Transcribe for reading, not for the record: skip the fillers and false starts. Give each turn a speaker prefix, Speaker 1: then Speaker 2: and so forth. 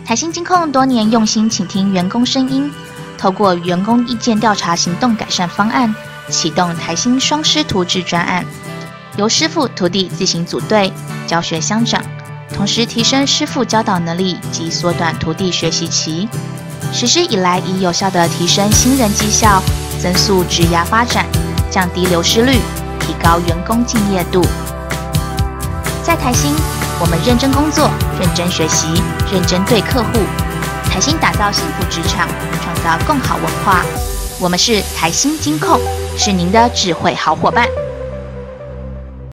Speaker 1: 台新金控多年用心倾听员工声音，透过员工意见调查行动改善方案，启动台新双师徒制专案，由师傅徒弟自行组队教学相长，同时提升师傅教导能力及缩短徒弟学习期。实施以来，已有效地提升新人绩效，增速职涯发展，降低流失率，提高员工敬业度。在台新，我们认真工作，认真学习，认真对客户。台新打造幸福职场，创造更好文化。我们是台新金控，是您的智慧好伙伴。